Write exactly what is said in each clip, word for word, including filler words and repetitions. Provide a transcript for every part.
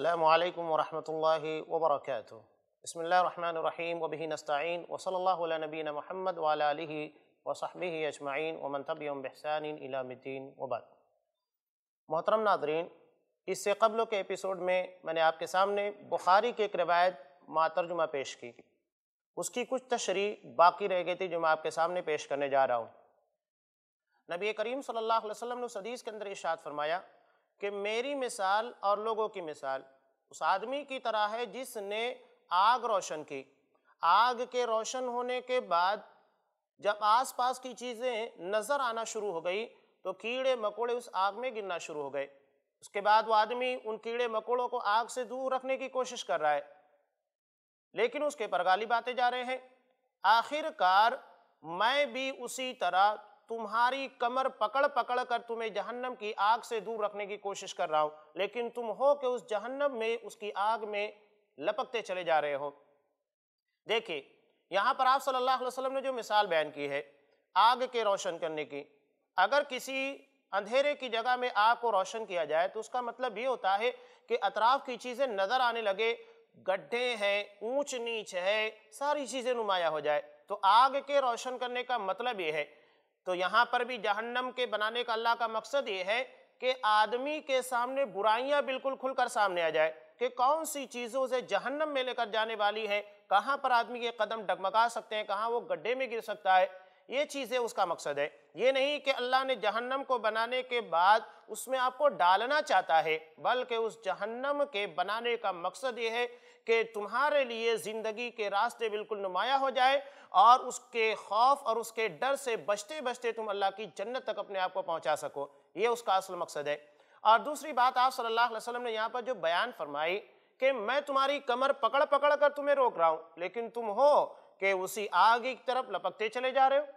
السلام علیکم ورحمۃ اللہ وبرکاتہ۔ بسم اللہ الرحمن الرحیم وبہ نستعین وصلی اللہ علی نبینا محمد وعلی آلہ وصحبہ اجمعین ومن تبعہم بإحسان الی یوم الدین وبعد۔ محترم ناظرین، اس سے قبل کے ایپیسوڈ میں میں نے آپ کے سامنے بخاری کی ایک روایت ماترجمہ پیش کی، اس کی کچھ تشریح باقی رہ گئی تھی جو میں آپ کے سامنے پیش کرنے جا رہا ہوں۔ نبی کریم صلی اللہ علیہ وسلم نے اس حدیث کے اندر ارشاد فرمایا کہ میری مثال اور لوگوں کی مثال اس آدمی کی طرح ہے جس نے آگ روشن کی۔ آگ کے روشن ہونے کے بعد جب آس پاس کی چیزیں نظر آنا شروع ہو گئی تو کیڑے مکوڑے اس آگ میں گرنا شروع ہو گئے۔ اس کے بعد وہ آدمی ان کیڑے مکوڑوں کو آگ سے دور رکھنے کی کوشش کر رہا ہے، لیکن اس کے پر غالب آتے جا رہے ہیں۔ آخر کار میں بھی اسی طرح تمہاری کمر پکڑ پکڑ کر تمہیں جہنم کی آگ سے دور رکھنے کی کوشش کر رہا ہوں، لیکن تم ہو کہ اس جہنم میں اس کی آگ میں لپکتے چلے جا رہے ہو۔ دیکھیں یہاں پر آپ صلی اللہ علیہ وسلم نے جو مثال بیان کی ہے آگ کے روشن کرنے کی، اگر کسی اندھیرے کی جگہ میں آگ کو روشن کیا جائے تو اس کا مطلب یہ ہوتا ہے کہ اطراف کی چیزیں نظر آنے لگے، گڈھے ہیں، اونچ نیچ ہے، ساری چیزیں نمایاں ہو جائے۔ تو آگ کے روشن کرنے کا مطلب یہ ہے۔ تو یہاں پر بھی جہنم کے بنانے کا اللہ کا مقصد یہ ہے کہ آدمی کے سامنے برائیاں بالکل کھل کر سامنے آ جائے کہ کون سی چیزوں سے جہنم میں لے کر جانے والی ہے، کہاں پر آدمی کے قدم ڈگمگا سکتے ہیں، کہاں وہ گڈھے میں گر سکتا ہے۔ یہ چیزیں اس کا مقصد ہے۔ یہ نہیں کہ اللہ نے جہنم کو بنانے کے بعد اس میں آپ کو ڈالنا چاہتا ہے، بلکہ اس جہنم کے بنانے کا مقصد یہ ہے کہ تمہارے لیے زندگی کے راستے بالکل نمایاں ہو جائے اور اس کے خوف اور اس کے ڈر سے بچتے بچتے تم اللہ کی جنت تک اپنے آپ کو پہنچا سکو۔ یہ اس کا اصل مقصد ہے۔ اور دوسری بات آپ صلی اللہ علیہ وسلم نے یہاں پر جو بیان فرمائی کہ میں تمہاری کمر پکڑ پکڑ کر تمہیں روک رہا ہوں، لیکن تم ہو کہ اسی آگ کی طرف لپکتے چلے جا رہے ہو،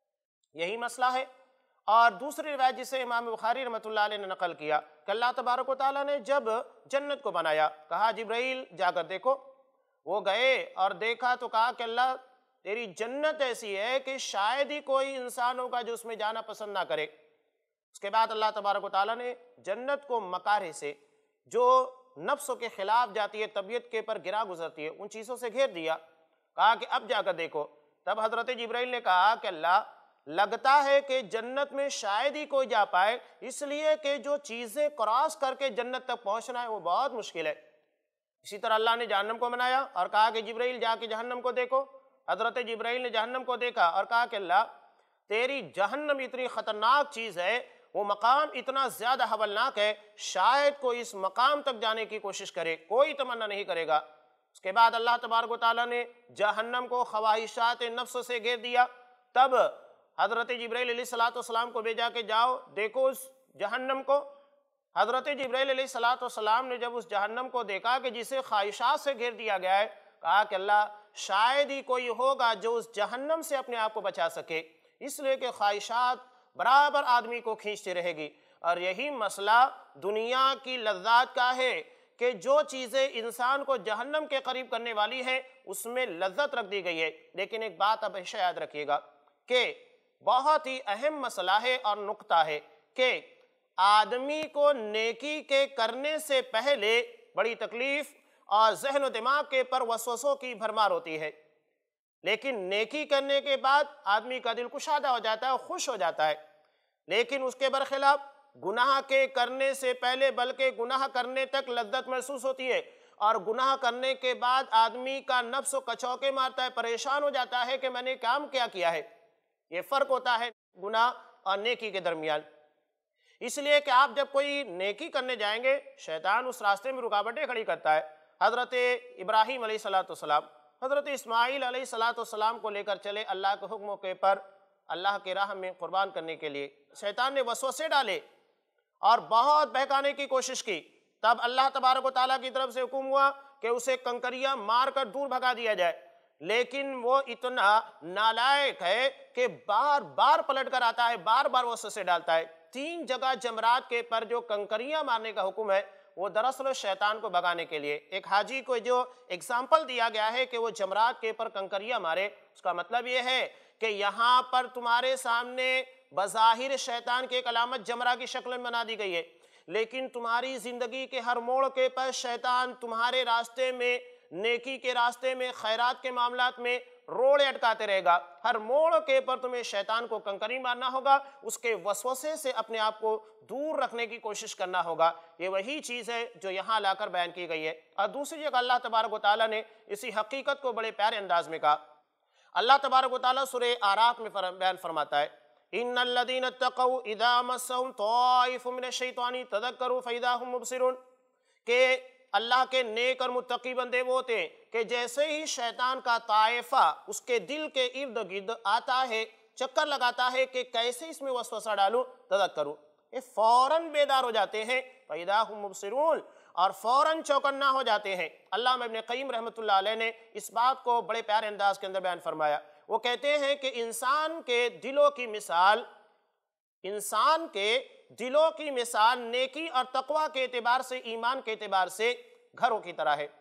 یہی مسئلہ ہے۔ اور دوسری روایت جسے امام بخاری رحمۃ اللہ علیہ نے نقل کیا کہ اللہ تبارک و تعالیٰ نے جب جنت کو بنایا کہا جبرائیل جا کر دیکھو۔ وہ گئے اور دیکھا تو کہا کہ اللہ تیری جنت ایسی ہے کہ شاید ہی کوئی انسان ہوگا جو اس میں جانا پسند نہ کرے۔ اس کے بعد اللہ تبارک و تعالیٰ نے جنت کو مکارہ سے جو نفسوں کے خلاف جاتی ہے، طبیعت کے پر گرا گزرتی ہے، ان چیزوں سے گھیر دیا۔ کہا کہ اب جا کر دیکھو۔ تب حضرت جبرائیل نے کہا کہ اللہ لگتا ہے کہ جنت میں شاید ہی کوئی جا پائے، اس لیے کہ جو چیزیں کراس کر کے جنت تک پہنچنا ہے وہ بہت مشکل ہے۔ اسی طرح اللہ نے جہنم کو بنایا اور کہا کہ جبرائیل جا کے جہنم کو دیکھو۔ حضرت جبرائیل نے جہنم کو دیکھا اور کہا کہ اللہ تیری جہنم اتنی خطرناک چیز ہے، وہ مقام اتنا زیادہ ہولناک ہے، شاید کوئی اس مقام تک جانے کی کوشش کرے، کوئی تمنا نہیں کرے گا۔ اس کے بعد اللہ تبارک و تعالیٰ نے جہنم کو خواہشات نفس سے گھیر دیا۔ تب حضرت جبرائیل علیہ الصلوۃ والسلام کو بھیجا کہ جاؤ دیکھو اس جہنم کو۔ حضرت جبرائیل علیہ الصلوۃ والسلام نے جب اس جہنم کو دیکھا کہ جسے خواہشات سے گھیر دیا گیا ہے، کہا کہ اللہ شاید ہی کوئی ہوگا جو اس جہنم سے اپنے آپ کو بچا سکے، اس لیے کہ خواہشات برابر آدمی کو کھینچتی رہے گی۔ اور یہی مسئلہ دنیا کی لذات کا ہے کہ جو چیزیں انسان کو جہنم کے قریب کرنے والی ہیں اس میں لذت رکھ دی گئی ہے۔ لیکن ایک بات اب ہمیشہ یاد رکھیے گا کہ بہت ہی اہم مسئلہ ہے اور نقطہ ہے کہ آدمی کو نیکی کے کرنے سے پہلے بڑی تکلیف اور ذہن و دماغ کے پر وسوسوں کی بھرمار ہوتی ہے، لیکن نیکی کرنے کے بعد آدمی کا دل کشادہ ہو جاتا ہے، خوش ہو جاتا ہے۔ لیکن اس کے برخلاف گناہ کے کرنے سے پہلے بلکہ گناہ کرنے تک لذت محسوس ہوتی ہے، اور گناہ کرنے کے بعد آدمی کا نفس و کچوکے مارتا ہے، پریشان ہو جاتا ہے کہ میں نے کام کیا کیا ہے۔ یہ فرق ہوتا ہے گناہ اور نیکی کے درمیان۔ اس لیے کہ آپ جب کوئی نیکی کرنے جائیں گے شیطان اس راستے میں رکاوٹیں کھڑی کرتا ہے۔ حضرت ابراہیم علیہ الصلوۃ والسلام حضرت اسماعیل علیہ الصلوۃ والسلام کو لے کر چلے اللہ کے حکموں کے پر اللہ کے راہ میں قربان کرنے کے لیے، شیطان نے وسوسے ڈالے اور بہت بہکانے کی کوشش کی۔ تب اللہ تبارک و تعالیٰ کی طرف سے حکم ہوا کہ اسے کنکریاں مار کر دور بھگا دیا جائے، لیکن وہ اتنا نالائق ہے کہ بار بار پلٹ کر آتا ہے، بار بار وسوسے ڈالتا ہے۔ تین جگہ جمرات کے پر جو کنکریاں مارنے کا حکم ہے وہ دراصل شیطان کو بھگانے کے لیے۔ ایک حاجی کو جو اگزامپل دیا گیا ہے کہ وہ جمرات کے پر کنکریاں مارے، اس کا مطلب یہ ہے کہ یہاں پر تمہارے سامنے بظاہر شیطان کی ایک علامت جمرہ کی شکل میں بنا دی گئی ہے، لیکن تمہاری زندگی کے ہر موڑ کے پر شیطان تمہارے راستے میں، نیکی کے راستے میں، خیرات کے معاملات میں روڑے اٹکاتے رہے گا۔ ہر موڑ کے پر تمہیں شیطان کو کنکری مارنا ہوگا، اس کے وسوسے سے اپنے آپ کو دور رکھنے کی کوشش کرنا ہوگا۔ یہ وہی چیز ہے جو یہاں لا کر بیان کی گئی ہے۔ اور دوسری جگہ اللہ تبارک و تعالیٰ نے اسی حقیقت کو بڑے پیارے انداز میں کہا۔ اللہ تبارک و تعالیٰ سورہ اعراف میں بیان فرماتا ہے، ان الذین اتقوا اذا مسهم طائف من الشیطان تذکروا فاذا هم مبصرون، کہ اللہ کے نیک اور متقی بندے وہ ہوتے ہیں کہ جیسے ہی شیطان کا طائفہ اس کے دل کے ارد گرد آتا ہے، چکر لگاتا ہے کہ کیسے اس میں وسوسہ ڈالوں، تذکروا، یہ فوراً بیدار ہو جاتے ہیں، فاذا هم مبصرون، اور فوراً چوکنا ہو جاتے ہیں۔ علامہ ابن قیم رحمۃ اللہ علیہ نے اس بات کو بڑے پیارے انداز کے اندر بیان فرمایا۔ وہ کہتے ہیں کہ انسان کے دلوں کی مثال انسان کے دلوں کی مثال نیکی اور تقوی کے اعتبار سے، ایمان کے اعتبار سے گھروں کی طرح ہے۔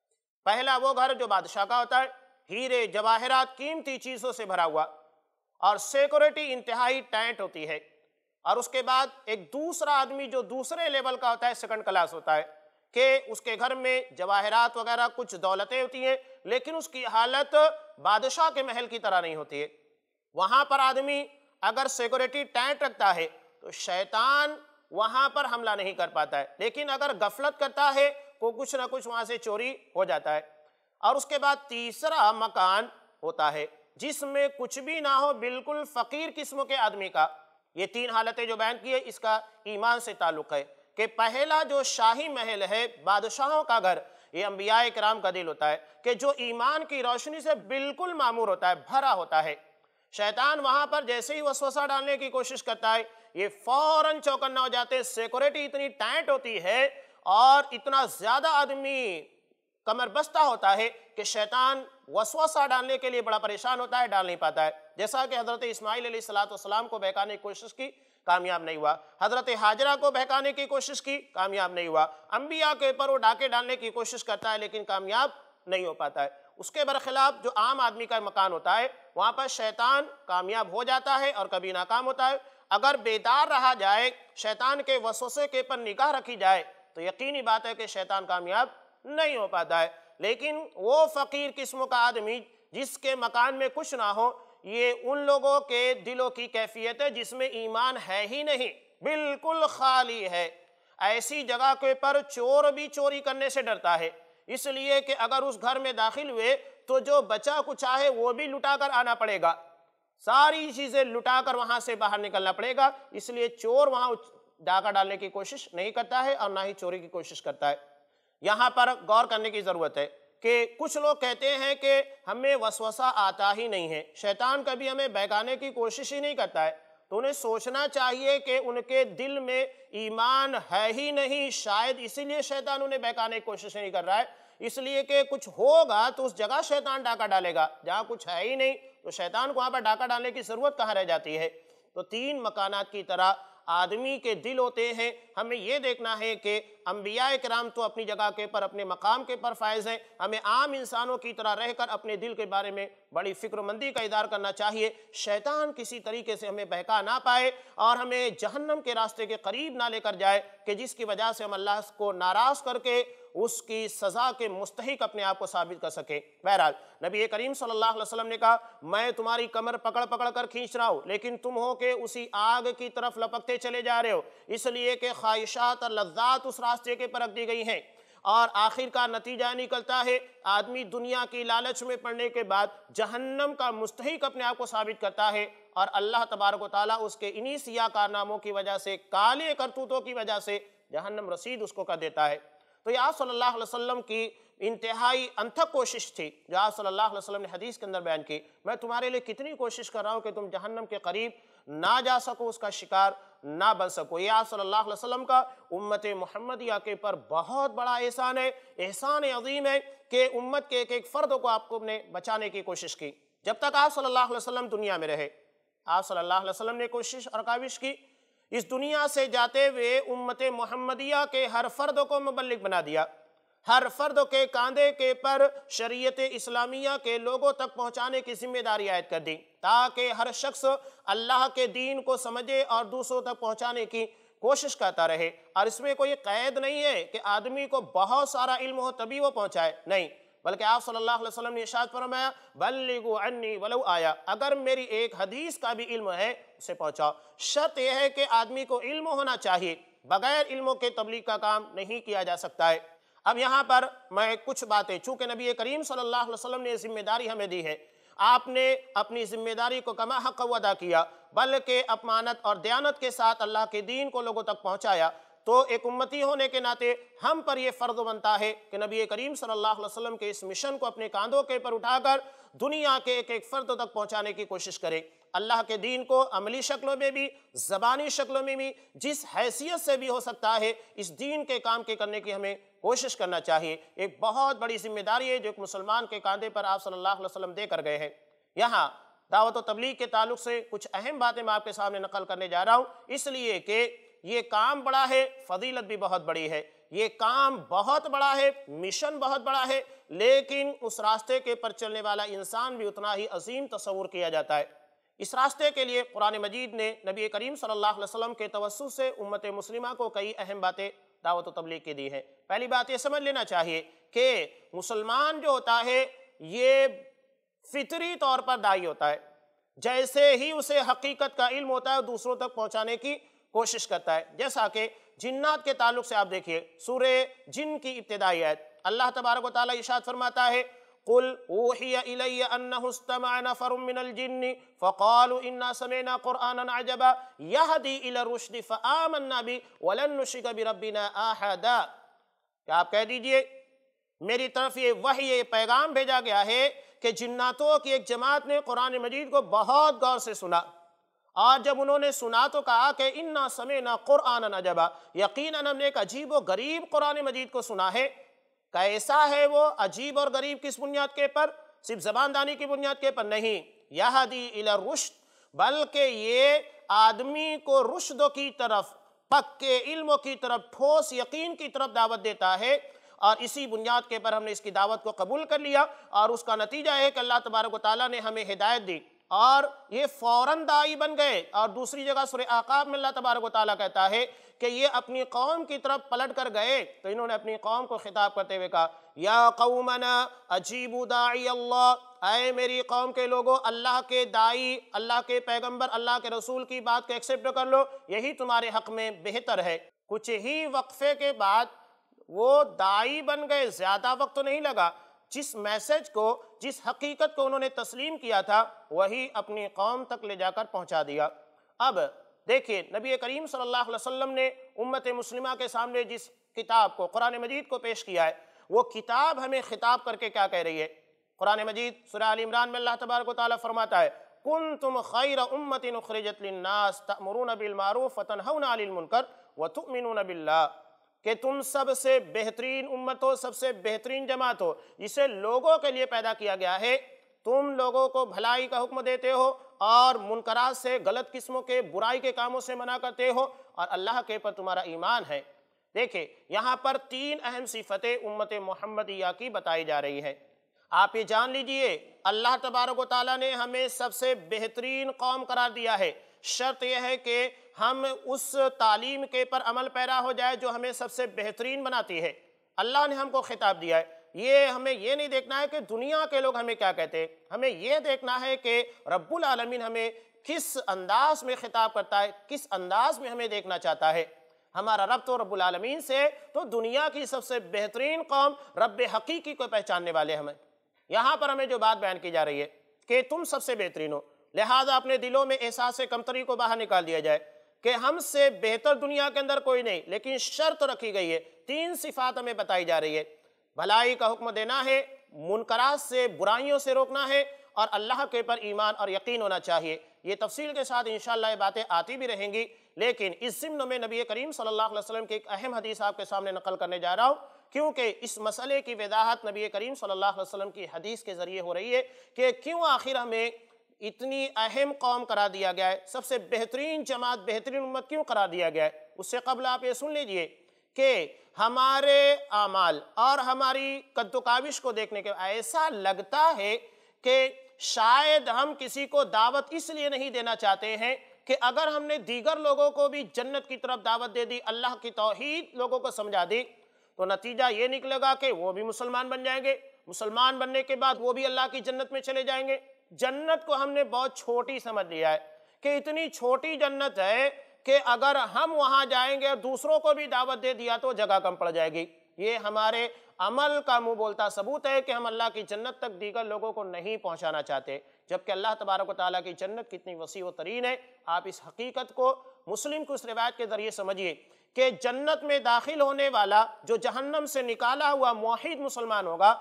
پہلا وہ گھر جو بادشاہ کا ہوتا ہے، ہیرے جواہرات قیمتی چیزوں سے بھرا ہوا، اور سیکورٹی انتہائی ٹائٹ ہوتی ہے۔ اور اس کے بعد ایک دوسرا آدمی جو دوسرے لیول کا ہوتا ہے، سیکنڈ کلاس ہوتا ہے، کہ اس کے گھر میں جواہرات وغیرہ کچھ دولتیں ہوتی ہیں، لیکن اس کی حالت بادشاہ کے محل کی طرح نہیں ہوتی ہے۔ وہاں پر آدمی اگر سیکورٹی ٹائٹ رکھتا ہے تو شیطان وہاں پر حملہ نہیں کر پاتا ہے، لیکن اگر غفلت کرتا ہے تو کچھ نہ کچھ وہاں سے چوری ہو جاتا ہے۔ اور اس کے بعد تیسرا مکان ہوتا ہے جس میں کچھ بھی نہ ہو، بالکل فقیر قسم کے آدمی کا۔ یہ تین حالتیں جو بیان کی ہے، اس کا ایمان سے تعلق ہے کہ پہلا جو شاہی محل ہے، بادشاہوں کا گھر، یہ انبیاء کرام کا دل ہوتا ہے کہ جو ایمان کی روشنی سے بالکل معمور ہوتا ہے، بھرا ہوتا ہے۔ شیطان وہاں پر جیسے ہی وسوسہ ڈالنے کی کوشش کرتا ہے، یہ فوراً چوکنا ہو جاتے ہیں۔ سیکورٹی اتنی ٹائٹ ہوتی ہے اور اتنا زیادہ آدمی کمر بستہ ہوتا ہے کہ شیطان وسوسہ ڈالنے کے لیے بڑا پریشان ہوتا ہے، ڈال نہیں پاتا ہے۔ جیسا کہ حضرت اسماعیل علیہ الصلوۃ والسلام کو بہکانے کی کوشش کی، کامیاب نہیں ہوا۔ حضرت ہاجرہ کو بہکانے کی کوشش کی، کامیاب نہیں ہوا۔ انبیاء کے اوپر وہ ڈاکے ڈالنے کی کوشش کرتا ہے، لیکن کامیاب نہیں ہو پاتا ہے۔ اس کے برخلاف جو عام آدمی کا مکان ہوتا ہے، وہاں پر شیطان کامیاب ہو جاتا ہے اور کبھی ناکام ہوتا ہے۔ اگر بیدار رہا جائے، شیطان کے وسوسے کے پر نگاہ رکھی جائے، تو یقینی بات ہے کہ شیطان کامیاب نہیں ہو پاتا ہے۔ لیکن وہ فقیر قسم کا آدمی جس کے مکان میں کچھ نہ ہو، یہ ان لوگوں کے دلوں کی کیفیت ہے جس میں ایمان ہے ہی نہیں، بالکل خالی ہے۔ ایسی جگہ کے پر چور بھی چوری کرنے سے ڈرتا ہے، اس لیے کہ اگر اس گھر میں داخل ہوئے تو جو بچا کچھ ہے وہ بھی لٹا کر آنا پڑے گا، ساری چیزیں لٹا کر وہاں سے باہر نکلنا پڑے گا۔ اس لیے چور وہاں ڈاکہ ڈالنے کی کوشش نہیں کرتا ہے اور نہ ہی چوری کی کوشش کرتا ہے۔ یہاں پر غور کرنے کی ضرورت ہے کہ کچھ لوگ کہتے ہیں کہ ہمیں وسوسہ آتا ہی نہیں ہے، شیطان کبھی ہمیں بہکانے کی کوشش ہی نہیں کرتا ہے، تو انہیں سوچنا چاہیے کہ ان کے دل میں ایمان ہے ہی نہیں، شاید اسی لیے شیطان انہیں بہکانے کی کوشش نہیں کر رہا ہے، اس لیے کہ کچھ ہوگا تو اس جگہ شیطان ڈاکہ ڈالے گا، جہاں کچھ ہے ہی نہیں تو شیطان کو وہاں پر ڈاکہ ڈالنے کی ضرورت کہاں رہ جاتی ہے۔ تو تین مکانات کی طرح آدمی کے دل ہوتے ہیں۔ ہمیں یہ دیکھنا ہے کہ انبیاء کرام تو اپنی جگہ کے پر، اپنے مقام کے پر فائز ہیں، ہمیں عام انسانوں کی طرح رہ کر اپنے دل کے بارے میں بڑی فکر مندی کا اظہار کرنا چاہیے۔ شیطان کسی طریقے سے ہمیں بہکا نہ پائے اور ہمیں جہنم کے راستے کے قریب نہ لے کر جائے کہ جس کی وجہ سے ہم اللہ کو ناراض کر کے اس کی سزا کے مستحق اپنے آپ کو ثابت کر سکے۔ بہرحال نبی کریم صلی اللہ علیہ وسلم نے کہا، میں تمہاری کمر پکڑ پکڑ کر کھینچ رہا ہوں، لیکن تم ہو کہ اسی آگ کی طرف لپکتے چلے جا رہے ہو، اس لیے کہ خواہشات اور لذات اس راستے کے پر رکھ دی گئی ہیں، اور آخر کا نتیجہ نکلتا ہے آدمی دنیا کی لالچ میں پڑنے کے بعد جہنم کا مستحق اپنے آپ کو ثابت کرتا ہے، اور اللہ تبارک و تعالیٰ اس کے انہی سیاہ کارناموں کی وجہ سے، کالے کرتوتوں کی وجہ سے جہنم رسید اس کو کر دیتا ہے۔ تو یہ آپ صلی اللہ علیہ وسلم کی انتہائی انتھک کوشش تھی جو آپ صلی اللہ علیہ وسلم نے حدیث کے اندر بیان کی، میں تمہارے لیے کتنی کوشش کر رہا ہوں کہ تم جہنم کے قریب نہ جا سکو، اس کا شکار نہ بن سکو۔ یہ آپ صلی اللہ علیہ وسلم کا امت محمدیہ کے پر بہت بڑا احسان ہے، احسان عظیم ہے کہ امت کے ایک ایک فرد کو آپ کو نے بچانے کی کوشش کی۔ جب تک آپ صلی اللہ علیہ وسلم دنیا میں رہے، آپ صلی اللہ علیہ وسلم نے کوشش اور کاوش کی، اس دنیا سے جاتے ہوئے امت محمدیہ کے ہر فرد کو مبلغ بنا دیا، ہر فرد کے کاندھے کے پر شریعت اسلامیہ کے لوگوں تک پہنچانے کی ذمہ داری عائد کر دی، تاکہ ہر شخص اللہ کے دین کو سمجھے اور دوسروں تک پہنچانے کی کوشش کرتا رہے، اور اس میں کوئی قید نہیں ہے کہ آدمی کو بہت سارا علم ہو تبھی وہ پہنچائے، نہیں، بلکہ آپ صلی اللہ علیہ وسلم نے ارشاد فرمایا بلغوا عنی ولو آیا، اگر میری ایک حدیث کا بھی علم ہے اسے پہنچاؤ۔ شرط یہ ہے کہ آدمی کو علم ہونا چاہیے، بغیر علموں کے تبلیغ کا کام نہیں کیا جا سکتا ہے۔ اب یہاں پر میں کچھ باتیں، چونکہ نبی کریم صلی اللہ علیہ وسلم نے ذمہ داری ہمیں دی ہے، آپ نے اپنی ذمہ داری کو کما حق ادا کیا، بلکہ امانت اور دیانت کے ساتھ اللہ کے دین کو لوگوں تک پہنچایا، تو ایک امتی ہونے کے ناطے ہم پر یہ فرض بنتا ہے کہ نبی کریم صلی اللہ علیہ وسلم کے اس مشن کو اپنے کاندھوں کے پر اٹھا کر دنیا کے ایک ایک فرد تک پہنچانے کی کوشش کریں، اللہ کے دین کو عملی شکلوں میں بھی، زبانی شکلوں میں بھی، جس حیثیت سے بھی ہو سکتا ہے اس دین کے کام کے کرنے کی ہمیں کوشش کرنا چاہیے۔ ایک بہت بڑی ذمہ داری ہے جو ایک مسلمان کے کاندھے پر آپ صلی اللہ علیہ وسلم دے کر گئے ہیں۔ یہاں دعوت و تبلیغ کے تعلق سے کچھ اہم باتیں میں آپ کے سامنے نقل کرنے جا رہا ہوں، اس لیے کہ یہ کام بڑا ہے، فضیلت بھی بہت بڑی ہے، یہ کام بہت بڑا ہے، مشن بہت بڑا ہے، لیکن اس راستے کے پر چلنے والا انسان بھی اتنا ہی عظیم تصور کیا جاتا ہے۔ اس راستے کے لیے قرآن مجید نے نبی کریم صلی اللہ علیہ وسلم کے توسط سے امت مسلمہ کو کئی اہم باتیں دعوت و تبلیغ کی دی ہیں۔ پہلی بات یہ سمجھ لینا چاہیے کہ مسلمان جو ہوتا ہے یہ فطری طور پر داعی ہوتا ہے، جیسے ہی اسے حقیقت کا علم ہوتا ہے دوسروں تک پہنچانے کی کوشش کرتا ہے۔ جیسا کہ جنات کے تعلق سے آپ دیکھیے سورہ جن کی ابتدائی آیت، اللہ تبارک و تعالیٰ ارشاد فرماتا ہے قُلْ أُوحِيَ إِلَيَّ أَنَّهُ اسْتَمَعَ نَفَرٌ مِّنَ الْجِنِّ فَقَالُوا إِنَّا سَمِعْنَا قُرْآنًا عَجَبًا يَهْدِي إِلَى الرُّشْدِ فَآمَنَّا بِهِ وَلَن نُّشْرِكَ بِرَبِّنَا أَحَدًا، کہ آپ کہہ دیجئے میری طرف یہ وحی، یہ پیغام بھیجا گیا ہے کہ جناتوں کی ایک جماعت نے قرآن مجید کو بہت غور سے سنا، اور جب انہوں نے سنا تو کہا کہ اِنَّا سَمِعْنَا قُرْآنًا عَجَبًا، یقیناً ہم نے ایک عجیب و غریب قرآن مجید کو سنا ہے۔ کیسا ہے وہ عجیب اور غریب؟ کس بنیاد کے پر؟ صرف زبان دانی کی بنیاد کے پر نہیں، یہدی الی الرشد، بلکہ یہ آدمی کو رشد کی طرف، پکے علم کی طرف، ٹھوس یقین کی طرف دعوت دیتا ہے، اور اسی بنیاد کے پر ہم نے اس کی دعوت کو قبول کر لیا، اور اس کا نتیجہ ہے کہ اللہ تبارک و تعالیٰ نے ہمیں ہدایت دی اور یہ فوراً داعی بن گئے۔ اور دوسری جگہ سورہ احقاف میں اللہ تبارک و تعالیٰ کہتا ہے کہ یہ اپنی قوم کی طرف پلٹ کر گئے تو انہوں نے اپنی قوم کو خطاب کرتے ہوئے کہا یا قومنا اجیبوا داعی اللہ، اے میری قوم کے لوگوں، اللہ کے داعی، اللہ کے پیغمبر، اللہ کے رسول کی بات کو ایکسیپٹ کر لو، یہی تمہارے حق میں بہتر ہے۔ کچھ ہی وقفے کے بعد وہ داعی بن گئے، زیادہ وقت تو نہیں لگا، جس میسج کو، جس حقیقت کو انہوں نے تسلیم کیا تھا وہی اپنی قوم تک لے جا کر پہنچا دیا۔ اب دیکھیے نبی کریم صلی اللہ علیہ وسلم نے امت مسلمہ کے سامنے جس کتاب کو، قرآن مجید کو پیش کیا ہے، وہ کتاب ہمیں خطاب کر کے کیا کہہ رہی ہے؟ قرآن مجید سورہ آل عمران میں اللہ تبارک و تعالیٰ فرماتا ہے کنتم خیر امت اخرجت للناس تأمرون بالمعروف وتنہون عن المنکر وتؤمنون باللہ، کہ تم سب سے بہترین امت ہو، سب سے بہترین جماعت ہو جسے لوگوں کے لیے پیدا کیا گیا ہے، تم لوگوں کو بھلائی کا حکم دیتے ہو اور منکرات سے، غلط قسموں کے برائی کے کاموں سے منع کرتے ہو، اور اللہ کے پر تمہارا ایمان ہے۔ دیکھیں یہاں پر تین اہم صفتیں امت محمدیہ کی بتائی جا رہی ہے۔ آپ یہ جان لیجئے اللہ تبارک و تعالیٰ نے ہمیں سب سے بہترین قوم قرار دیا ہے، شرط یہ ہے کہ ہم اس تعلیم کے پر عمل پیرا ہو جائے جو ہمیں سب سے بہترین بناتی ہے۔ اللہ نے ہم کو خطاب دیا ہے، یہ ہمیں یہ نہیں دیکھنا ہے کہ دنیا کے لوگ ہمیں کیا کہتے ہیں، ہمیں یہ دیکھنا ہے کہ رب العالمین ہمیں کس انداز میں خطاب کرتا ہے، کس انداز میں ہمیں دیکھنا چاہتا ہے۔ ہمارا رب تو رب العالمین سے، تو دنیا کی سب سے بہترین قوم رب حقیقی کو پہچاننے والے ہمیں۔ یہاں پر ہمیں جو بات بیان کی جا رہی ہے کہ تم سب سے بہترین ہو، لہٰذا اپنے دلوں میں احساس کمتری کو باہر نکال دیا جائے کہ ہم سے بہتر دنیا کے اندر کوئی نہیں، لیکن شرط رکھی گئی ہے، تین صفات ہمیں بتائی جا رہی ہے، بھلائی کا حکم دینا ہے، منکرات سے، برائیوں سے روکنا ہے، اور اللہ کے پر ایمان اور یقین ہونا چاہیے۔ یہ تفصیل کے ساتھ انشاءاللہ یہ باتیں آتی بھی رہیں گی، لیکن اس ضمن میں نبی کریم صلی اللہ علیہ وسلم کی ایک اہم حدیث آپ کے سامنے نقل کرنے جا رہا ہوں، کیونکہ اس مسئلے کی وضاحت نبی کریم صلی اللہ علیہ وسلم کی حدیث کے ذریعے ہو رہی ہے کہ کیوں آخر ہمیں اتنی اہم قوم قرار دیا گیا ہے، سب سے بہترین جماعت، بہترین امت کیوں قرار دیا گیا ہے۔ اس سے قبل آپ یہ سن لیجئے کہ ہمارے اعمال اور ہماری قد و کاوش کو دیکھنے کے ایسا لگتا ہے کہ شاید ہم کسی کو دعوت اس لیے نہیں دینا چاہتے ہیں کہ اگر ہم نے دیگر لوگوں کو بھی جنت کی طرف دعوت دے دی، اللہ کی توحید لوگوں کو سمجھا دی، تو نتیجہ یہ نکلے گا کہ وہ بھی مسلمان بن جائیں گے، مسلمان بننے کے بعد وہ بھی اللہ کی جنت میں چلے جائیں گے۔ جنت کو ہم نے بہت چھوٹی سمجھ لیا ہے کہ اتنی چھوٹی جنت ہے کہ اگر ہم وہاں جائیں گے اور دوسروں کو بھی دعوت دے دیا تو جگہ کم پڑ جائے گی۔ یہ ہمارے عمل کا منہ بولتا ثبوت ہے کہ ہم اللہ کی جنت تک دیگر لوگوں کو نہیں پہنچانا چاہتے، جبکہ اللہ تبارک و تعالیٰ کی جنت کتنی وسیع و ترین ہے۔ آپ اس حقیقت کو مسلم کو اس روایت کے ذریعے سمجھیے کہ جنت میں داخل ہونے والا جو جہنم سے نکالا ہوا موحد مسلمان ہوگا،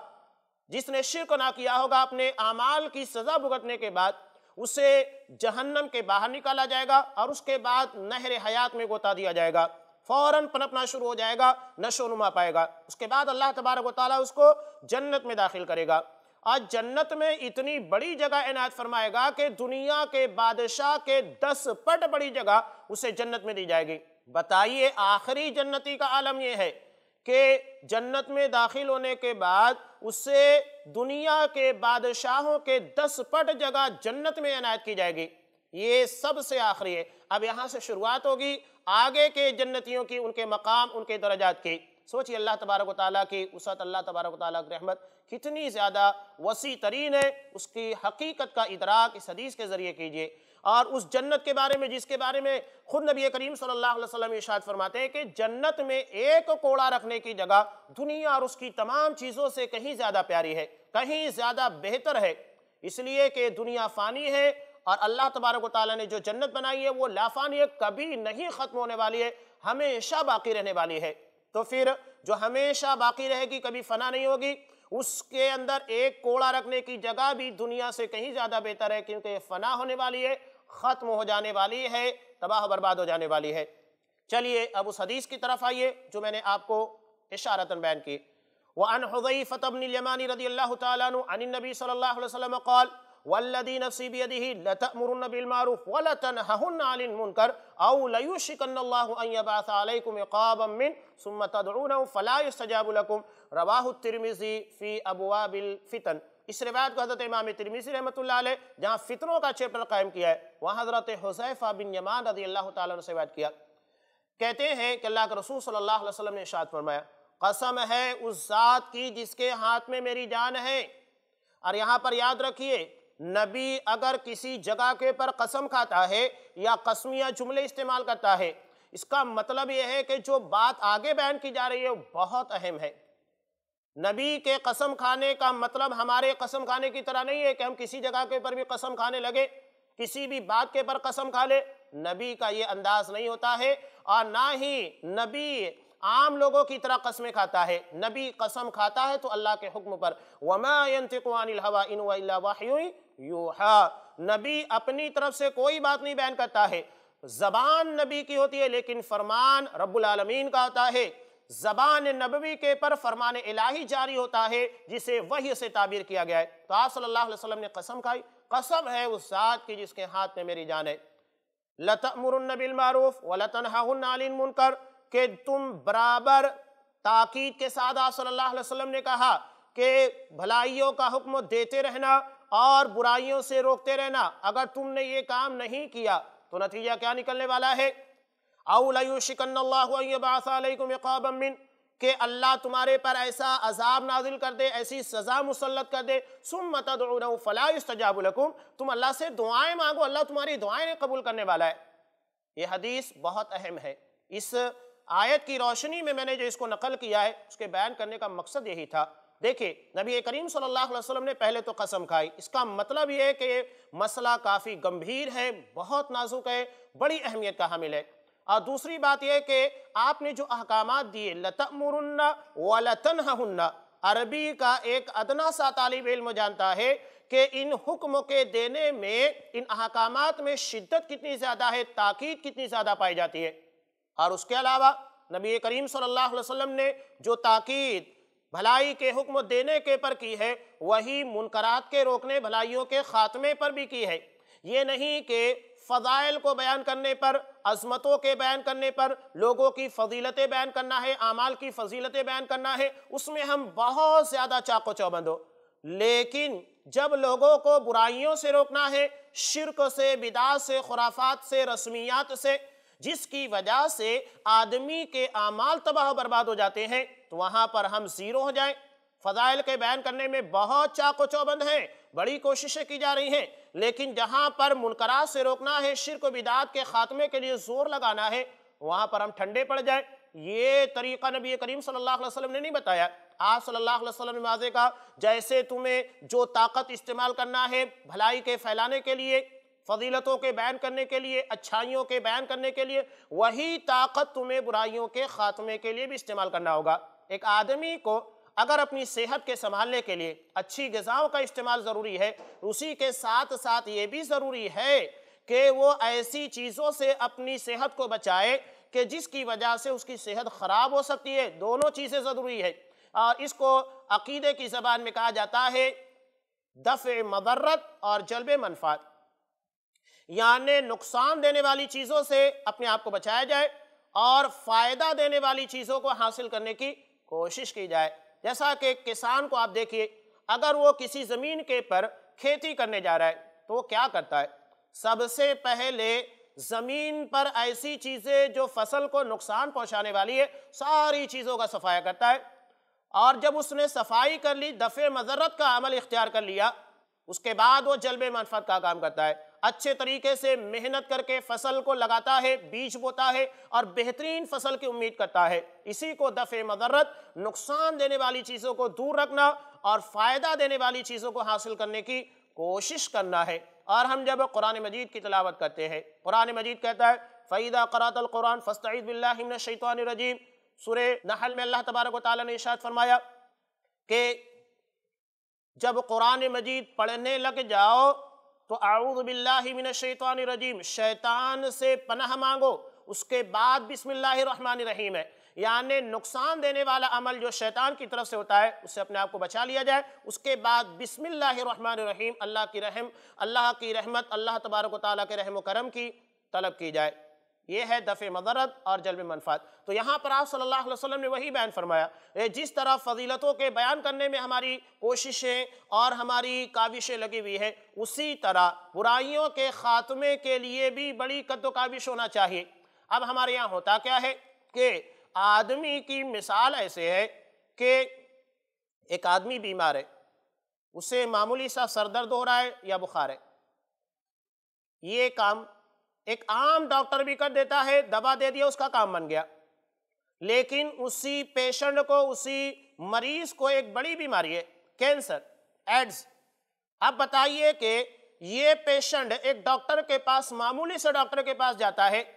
جس نے شرک نہ کیا ہوگا، اپنے اعمال کی سزا بھگتنے کے بعد اسے جہنم کے باہر نکالا جائے گا اور اس کے بعد نہر حیات میں غوطہ دیا جائے گا، فوراً پنپنا شروع ہو جائے گا، نشو و نما پائے گا، اس کے بعد اللہ تبارک و تعالیٰ اس کو جنت میں داخل کرے گا۔ آج جنت میں اتنی بڑی جگہ عنایت فرمائے گا کہ دنیا کے بادشاہ کے دس پٹ بڑی جگہ اسے جنت میں دی جائے گی۔ بتائیے آخری جنتی کا عالم یہ ہے کہ جنت میں داخل ہونے کے بعد اسے دنیا کے بادشاہوں کے دس پٹ جگہ جنت میں عنایت کی جائے گی۔ یہ سب سے آخری ہے۔ اب یہاں سے شروعات ہوگی آگے کے جنتیوں کی، ان کے مقام، ان کے درجات کی۔ سوچئے اللہ تبارک و تعالیٰ کی وسعت، اللہ تبارک و تعالیٰ کی رحمت کتنی زیادہ وسیع ترین ہے، اس کی حقیقت کا ادراک اس حدیث کے ذریعے کیجئے۔ اور اس جنت کے بارے میں جس کے بارے میں خود نبی کریم صلی اللہ علیہ وسلم ارشاد فرماتے ہیں کہ جنت میں ایک کوڑا رکھنے کی جگہ دنیا اور اس کی تمام چیزوں سے کہیں زیادہ پیاری ہے، کہیں زیادہ بہتر ہے، اس لیے کہ دنیا فانی ہے اور اللہ تبارک و تعالیٰ نے جو جنت بنائی ہے وہ لا فانی ہے، کبھی نہیں ختم ہونے والی ہے، ہمیشہ باقی رہنے والی ہے۔ تو پھر جو ہمیشہ باقی رہے گی، کبھی فنا نہیں ہوگی، اس کے اندر ایک کوڑا رکھنے کی جگہ بھی دنیا سے کہیں زیادہ بہتر ہے، کیونکہ یہ فنا ہونے والی ہے، ختم ہو جانے والی ہے، تباہ و برباد ہو جانے والی ہے۔ چلیے اب اس حدیث کی طرف آئیے جو میں نے آپ کو اشارتاً بیان کی۔ وعن حذیفة بن الیمان رضی اللہ تعالیٰ عنہ عن النبی صلی اللہ علیہ وسلم قال والذی نفسی بیدہ لتأمرن بالمعروف ولتنہہن عن المنکر او لیوشکن اللہ ان یبعث علیکم عقابا من ثم تدعونہ فلا یستجاب لکم رواہ الترمذی فی ابواب الفتن۔ اس روایت کو حضرت امام ترمذی رحمۃ اللہ علیہ جہاں فتنوں کا چیپٹر قائم کیا ہے، وہاں حضرت حذیفہ بن یمان رضی اللہ تعالیٰ عنہ سے روایت کیا، کہتے ہیں کہ اللہ کے رسول صلی اللہ علیہ وسلم نے ارشاد فرمایا قسم ہے اس ذات کی جس کے ہاتھ میں میری جان ہے۔ اور یہاں پر یاد رکھیے نبی اگر کسی جگہ کے پر قسم کھاتا ہے یا قسمیہ جملے استعمال کرتا ہے، اس کا مطلب یہ ہے کہ جو بات آگے بیان کی جا رہی ہے وہ بہت اہم ہے۔ نبی کے قسم کھانے کا مطلب ہمارے قسم کھانے کی طرح نہیں ہے کہ ہم کسی جگہ کے پر بھی قسم کھانے لگے، کسی بھی بات کے پر قسم کھا لے۔ نبی کا یہ انداز نہیں ہوتا ہے، اور نہ ہی نبی عام لوگوں کی طرح قسمیں کھاتا ہے۔ نبی قسم کھاتا ہے تو اللہ کے حکم پر، وَمَا يَنْتِقُ عَنِ الْهَوَىٰ إِنْ هُوَ إِلَّا وَحْيٌ يُوحَىٰ۔ نبی اپنی طرف سے کوئی بات نہیں بیان کرتا ہے، زبان نبی کی ہوتی ہے لیکن فرمان رب العالمین کا ہوتا ہے۔ زبان نبوی کے پر فرمان الہی جاری ہوتا ہے جسے وحی سے تعبیر کیا گیا ہے۔ تو آپ صلی اللہ علیہ وسلم نے قسم کھائی، قسم ہے اس ذات کی جس کے ہاتھ میں میری جان ہے، لَتَأْمُرُنَّ بِالْمَعْرُوفِ وَلَتَنْهَوْنَ عَنِ الْمُنْكَرِ، کہ تم برابر تاکید کے ساتھ آپ صلی اللہ علیہ وسلم نے کہا کہ بھلائیوں کا حکم دیتے رہنا اور برائیوں سے روکتے رہنا۔ اگر تم نے یہ کام نہیں کیا تو نتیجہ کیا نکلنے والا ہے؟ اَوْ لَيُوشِكَنَّ اللَّهُ أَن يَبْعَثَ عَلَيْكُمْ عِقَابًا مِّنْ، کہ اللہ تمہارے پر ایسا عذاب نازل کر دے، ایسی سزا مسلط کر دے، ثُمَّ تَدْعُونَهُ فَلَا يُسْتَجَابُ لَكُمْ، تم اللہ سے دعائیں مانگو، اللہ تمہاری دعائیں نہیں قبول کرنے والا ہے۔ یہ حدیث بہت اہم ہے۔ اس آیت کی روشنی میں میں نے جو اس کو نقل کیا ہے اس کے بیان کرنے کا مقصد یہی تھا۔ دیکھیں نبی کریم صلی اللہ علیہ وسلم نے پہلے تو قسم کھائی، اس کا مطلب یہ ہے کہ یہ مسئلہ کافی گمبھیر ہے، بہت نازک ہے، بڑی اہمیت کا حامل ہے۔ اور دوسری بات یہ کہ آپ نے جو احکامات دیے لَتَأْمُرُنَّ وَلَتَنْهَهُنَّ، عربی کا ایک ادنا سا طالب علم جانتا ہے کہ ان حکم کے دینے میں، ان احکامات میں شدت کتنی زیادہ ہے، تاکید کتنی زیادہ پائی جاتی ہے۔ اور اس کے علاوہ نبی کریم صلی اللہ علیہ وسلم نے جو تاکید بھلائی کے حکم دینے کے پر کی ہے وہی منکرات کے روکنے، بھلائیوں کے خاتمے پر بھی کی ہے۔ یہ نہیں کہ فضائل کو بیان کرنے پر، عظمتوں کے بیان کرنے پر، لوگوں کی فضیلتیں بیان کرنا ہے، اعمال کی فضیلتیں بیان کرنا ہے، اس میں ہم بہت زیادہ چاق و چوبند ہو۔ لیکن جب لوگوں کو برائیوں سے روکنا ہے، شرک سے، بدعات سے، خرافات سے، رسمیات سے، جس کی وجہ سے آدمی کے اعمال تباہ و برباد ہو جاتے ہیں، تو وہاں پر ہم زیرو ہو جائیں۔ فضائل کے بیان کرنے میں بہت چاق و چوبند ہیں، بڑی کوششیں کی جا رہی ہیں، لیکن جہاں پر منکرات سے روکنا ہے، شرک و بدعات کے خاتمے کے لیے زور لگانا ہے، وہاں پر ہم ٹھنڈے پڑ جائیں۔ یہ طریقہ نبی کریم صلی اللہ علیہ وسلم نے نہیں بتایا۔ آپ صلی اللہ علیہ وسلم نے واضح کہا، جیسے تمہیں جو طاقت استعمال کرنا ہے بھلائی کے پھیلانے کے لیے، فضیلتوں کے بیان کرنے کے لیے، اچھائیوں کے بیان کرنے کے لیے، وہی طاقت تمہیں برائیوں کے خاتمے کے لیے بھی استعمال کرنا ہوگا۔ ایک آدمی کو اگر اپنی صحت کے سنبھالنے کے لیے اچھی غذاؤں کا استعمال ضروری ہے، اسی کے ساتھ ساتھ یہ بھی ضروری ہے کہ وہ ایسی چیزوں سے اپنی صحت کو بچائے کہ جس کی وجہ سے اس کی صحت خراب ہو سکتی ہے۔ دونوں چیزیں ضروری ہے، اور اس کو عقیدے کی زبان میں کہا جاتا ہے دفع مضرت اور جلب منفعت، یعنی نقصان دینے والی چیزوں سے اپنے آپ کو بچایا جائے اور فائدہ دینے والی چیزوں کو حاصل کرنے کی کوشش کی جائے۔ جیسا کہ کسان کو آپ دیکھیے، اگر وہ کسی زمین کے پر کھیتی کرنے جا رہا ہے تو وہ کیا کرتا ہے؟ سب سے پہلے زمین پر ایسی چیزیں جو فصل کو نقصان پہنچانے والی ہے، ساری چیزوں کا صفایا کرتا ہے، اور جب اس نے صفائی کر لی، دفع مضرت کا عمل اختیار کر لیا، اس کے بعد وہ جلب منفعت کا کام کرتا ہے۔ اچھے طریقے سے محنت کر کے فصل کو لگاتا ہے، بیج بوتا ہے اور بہترین فصل کی امید کرتا ہے۔ اسی کو دفع مضرت، نقصان دینے والی چیزوں کو دور رکھنا اور فائدہ دینے والی چیزوں کو حاصل کرنے کی کوشش کرنا ہے۔ اور ہم جب قرآن مجید کی تلاوت کرتے ہیں، قرآن مجید کہتا ہے فَإِذَا قَرَأْتَ الْقُرْآنَ فَاسْتَعِذْ بِاللَّهِ مِنَ الشَّيْطَانِ الرَّجِيمِ۔ سورہ نحل میں اللہ تبارک و تعالیٰ نے ارشاد فرمایا کہ جب قرآن مجید پڑھنے لگ جاؤ تو اعوذ باللہ من الشیطان الرجیم، شیطان سے پناہ مانگو، اس کے بعد بسم اللہ الرحمن الرحیم ہے، یعنی نقصان دینے والا عمل جو شیطان کی طرف سے ہوتا ہے اس سے اپنے آپ کو بچا لیا جائے، اس کے بعد بسم اللہ الرحمن الرحیم، اللہ کی رحم، اللہ کی رحمت، اللہ تبارک و تعالیٰ کے رحم و کرم کی طلب کی جائے۔ یہ ہے دفع مضرت اور جلب منفعت۔ تو یہاں پر آپ صلی اللہ علیہ وسلم نے وہی بیان فرمایا، جس طرح فضیلتوں کے بیان کرنے میں ہماری کوششیں اور ہماری کاوشیں لگی ہوئی ہیں، اسی طرح برائیوں کے خاتمے کے لیے بھی بڑی قد و کاوش ہونا چاہیے۔ اب ہمارے یہاں ہوتا کیا ہے کہ آدمی کی مثال ایسے ہے کہ ایک آدمی بیمار ہے، اسے معمولی سا سر درد ہو رہا ہے یا بخار ہے، یہ کام ایک عام ڈاکٹر بھی کر دیتا ہے، دوا دے دیا، اس کا کام بن گیا۔ لیکن اسی پیشنٹ کو، اسی مریض کو ایک بڑی بیماری ہے، کینسر، ایڈز۔ اب بتائیے کہ یہ پیشنٹ ایک ڈاکٹر کے پاس، معمولی سے ڈاکٹر کے پاس جاتا ہے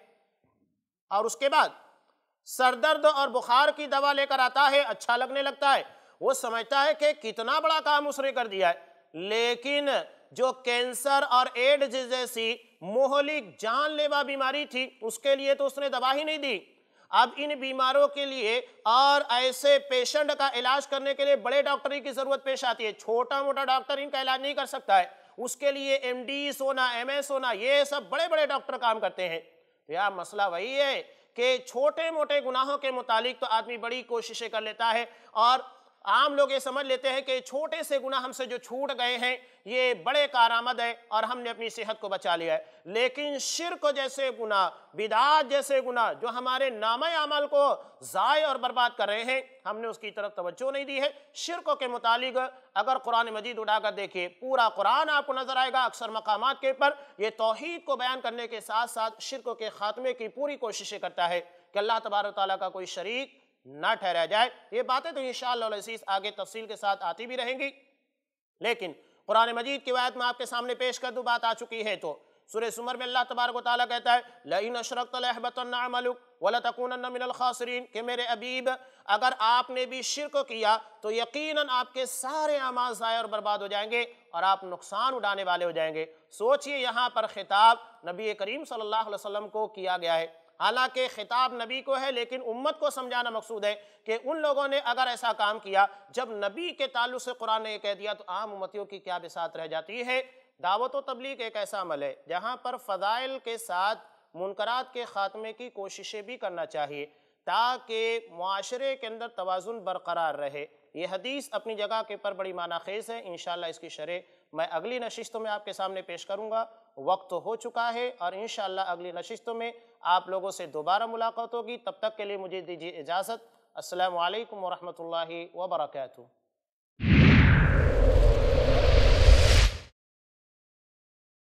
اور اس کے بعد سر درد اور بخار کی دوا لے کر آتا ہے، اچھا لگنے لگتا ہے، وہ سمجھتا ہے کہ کتنا بڑا کام اس نے کر دیا ہے۔ لیکن جو کینسر اور ایڈز جیسی مہلک جان لیوا بیماری تھی، اس کے لیے تو اس نے دوا ہی نہیں دی۔ اب ان بیماروں کے لیے اور ایسے پیشنٹ کا علاج کرنے کے لیے بڑے ڈاکٹری کی ضرورت پیش آتی ہے۔ چھوٹا موٹا ڈاکٹر ان کا علاج نہیں کر سکتا ہے، اس کے لیے ایم ڈیز ہونا، ایم ایس ہونا، یہ سب بڑے بڑے ڈاکٹر کام کرتے ہیں۔ تو یہاں مسئلہ وہی ہے کہ چھوٹے موٹے گناہوں کے متعلق تو آدمی بڑی کوششیں کر لیتا ہے، اور عام لوگ یہ سمجھ لیتے ہیں کہ چھوٹے سے گناہ ہم سے جو چھوٹ گئے ہیں یہ بڑے کارآمد ہے اور ہم نے اپنی صحت کو بچا لیا ہے۔ لیکن شرک جیسے گناہ، بدعات جیسے گناہ جو ہمارے نامہ اعمال کو ضائع اور برباد کر رہے ہیں، ہم نے اس کی طرف توجہ نہیں دی ہے۔ شرک کے متعلق اگر قرآن مجید اٹھا کر دیکھیے، پورا قرآن آپ کو نظر آئے گا، اکثر مقامات کے پر یہ توحید کو بیان کرنے کے ساتھ ساتھ شرک کے خاتمے کی پوری کوششیں کرتا ہے کہ اللہ تبارک و تعالیٰ کا کوئی شریک نہ ٹھہرایا جائے۔ یہ باتیں تو انشاءاللہ العزیز آگے تفصیل کے ساتھ آتی بھی رہیں گی، لیکن قرآن مجید کی آیت میں آپ کے سامنے پیش کر دوں، بات آ چکی ہے۔ تو سورہ زمر میں اللہ تبارک و تعالیٰ کہتا ہے لَإِنْ أَشْرَكْتَ لَيَحْبَطَنَّ عَمَلُكَ وَلَتَكُونَنَّ مِنَ الْخَاسِرِينَ، کہ میرے حبیب اگر آپ نے بھی شرک کیا تو یقیناً آپ کے سارے اعمال ضائع اور برباد ہو جائیں گے اور آپ نقصان اٹھانے والے ہو جائیں گے۔ سوچئے یہاں پر خطاب نبی کریم صلی اللہ علیہ وسلم کو کیا گیا ہے، حالانکہ خطاب نبی کو ہے لیکن امت کو سمجھانا مقصود ہے کہ ان لوگوں نے اگر ایسا کام کیا، جب نبی کے تعلق سے قرآن نے یہ کہہ دیا تو عام امتیوں کی کیا بساط رہ جاتی ہے۔ دعوت و تبلیغ ایک ایسا عمل ہے جہاں پر فضائل کے ساتھ منکرات کے خاتمے کی کوششیں بھی کرنا چاہیے تاکہ معاشرے کے اندر توازن برقرار رہے۔ یہ حدیث اپنی جگہ کے پر بڑی معنی خیز ہے، انشاءاللہ اس کی شرح میں اگلی نشستوں میں آپ کے سامنے پیش کروں گا۔ وقت تو ہو چکا ہے اور انشاءاللہ اگلی نشستوں میں آپ لوگوں سے دوبارہ ملاقات ہوگی، تب تک کے لیے مجھے دیجیے اجازت۔ السلام علیکم ورحمۃ اللہ وبرکاتہ۔